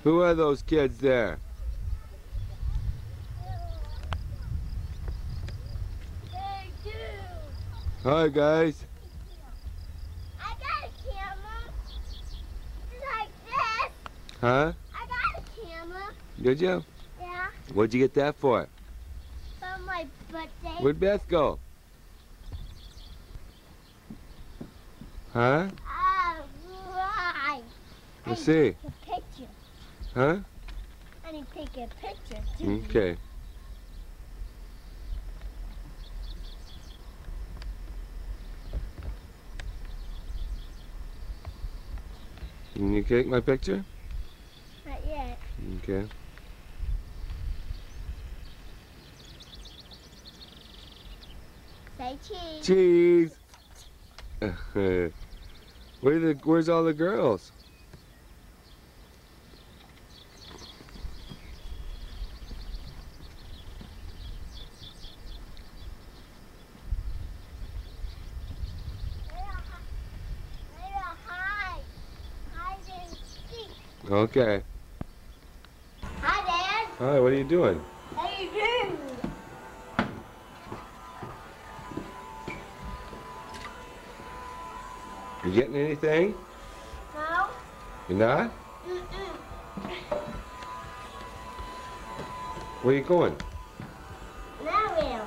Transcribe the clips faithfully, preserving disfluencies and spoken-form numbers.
Who are those kids there? Hey, dude. Hi, guys. I got a camera. Just like this. Huh? I got a camera. Did you? Yeah. What'd you get that for? For my birthday. Where'd Beth go? Huh? All right. Let's I see. Take a picture. Huh? I need to take a picture too. Okay. Can you take my picture? Not yet. Okay. Say cheese. Cheese. Where the? Where's all the girls? Hide. Hide and seek. Okay. Hi, Dad. Hi. What are you doing? How you doing? You getting anything? No. You're not? Mm-mm. Where you going? Mario.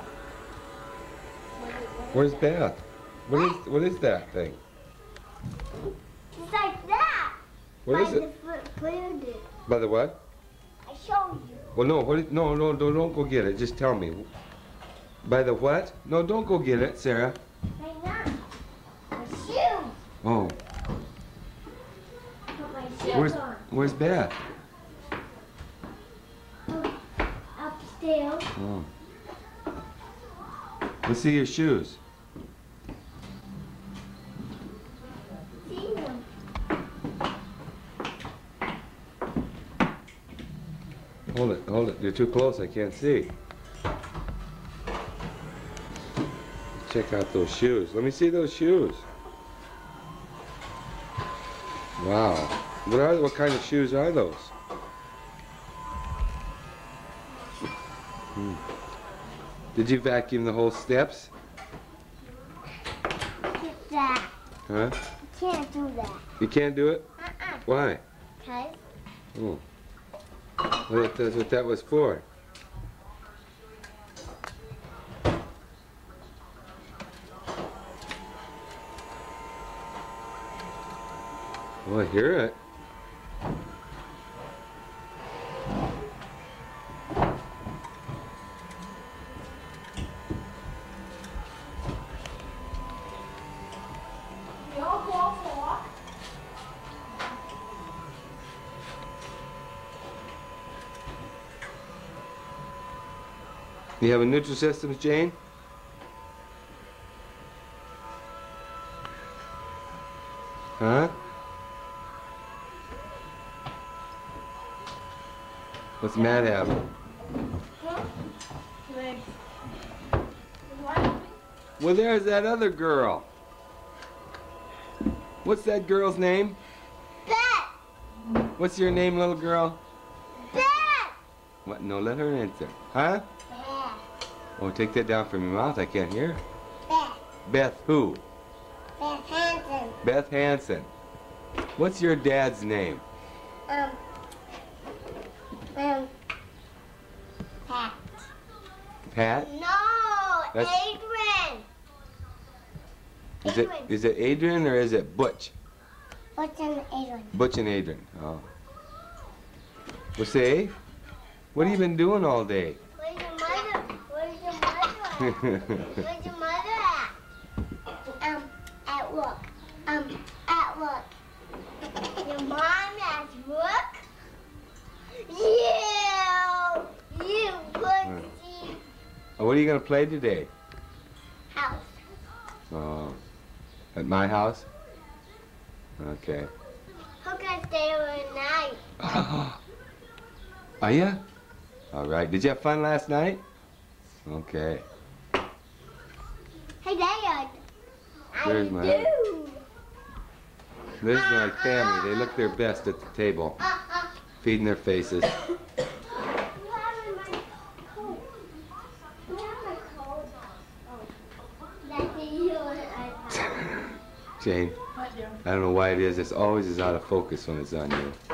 Where's Beth? What is? What is that thing? It's like that. What is By it? the food. By the what? I showed you. Well, no. What? Is, no, no, no. Don't go get it. Just tell me. By the what? No, don't go get it, Sarah. Right now. My shoes. Oh. Put my shoes Where's on. Where's Beth? Upstairs. Oh. Let's see your shoes. See them. Hold it. Hold it. You're too close. I can't see. Check out those shoes. Let me see those shoes. Wow. What are? What kind of shoes are those? Hmm. Did you vacuum the whole steps? Get that. Huh? You can't do that. You can't do it? Uh-uh. Why? Okay. Oh. Well, that's what that was for. Oh, I hear it. We all go for a walk. You have a Nutrisystem, Jane? Huh? What's Matt have? Huh? Good. Well, there's that other girl. What's that girl's name? Bet. What's your name, little girl? Bet. What? No, let her answer. Huh? Bet. Oh, take that down from your mouth. I can't hear. Bet. Beth who? Beth Hansen. Beth Hansen. What's your dad's name? Um. Um. Pat. Pat? No, That's- Adrian. Is it is it Adrian or is it Butch? What's an Adrian? Butch and Adrian. Oh. Well, say, what have you been doing all day? Where's your mother? Where's your mother at? Where's your mother at? Um, at work. Um, at work. Your mom at work? You! You pussy! Oh, what are you gonna play today? House. Oh, at my house? Okay. Who can stay overnight? Are ya? All right. Did you have fun last night? Okay. Hey, Dad. How There's you my- do? This is my family. They look their best at the table. Uh, uh, feeding their faces. You have my coat. You have my coat. Oh. That's the you and I. Jane, I don't know why it is. It's always is out of focus when it's on you.